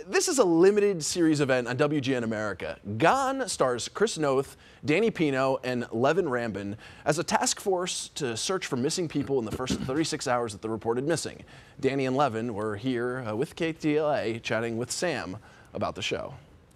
This is a limited series event on WGN America. Gone stars Chris Noth, Danny Pino, and Leven Rambin as a task force to search for missing people in the first 36 hours that they're reported missing. Danny and Leven were here with KTLA chatting with Sam about the show.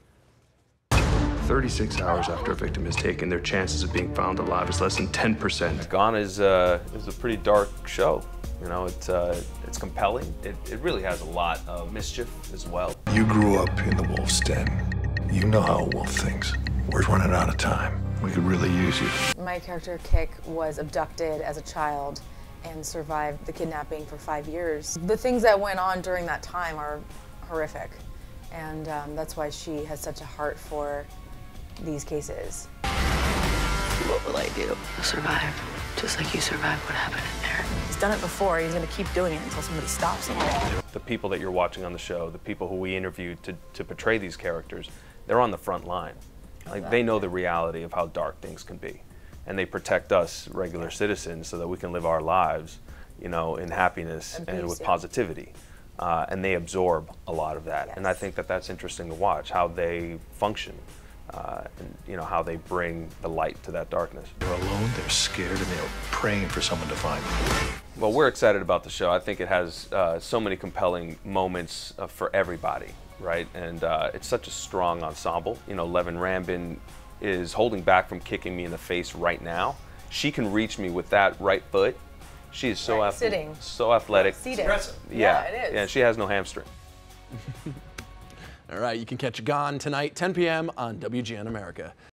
36 hours after a victim is taken, their chances of being found alive is less than 10%. Gone is a pretty dark show. You know, it's compelling. It really has a lot of mischief as well. You grew up in the wolf's den. You know how a wolf thinks. We're running out of time. We could really use you. My character, Kick, was abducted as a child and survived the kidnapping for 5 years. The things that went on during that time are horrific, and that's why she has such a heart for these cases. What will I do? I'll survive, just like you survived what happened in there. He's done it before, he's gonna keep doing it until somebody stops him. The people that you're watching on the show, the people who we interviewed to portray these characters, they're on the front line. Like, they know the reality of how dark things can be. And they protect us, regular citizens, so that we can live our lives, you know, in happiness and with positivity. And they absorb a lot of that. Yes. And I think that that's interesting to watch, how they function. And you know, how they bring the light to that darkness. They're alone, they're scared, and they're praying for someone to find them. Well, we're excited about the show. I think it has so many compelling moments for everybody, right? And it's such a strong ensemble. You know, Leven Rambin is holding back from kicking me in the face right now. She can reach me with that right foot. She is so so athletic. Seated. Yeah, it is. Yeah, she has no hamstring. All right, you can catch Gone tonight, 10 p.m. on WGN America.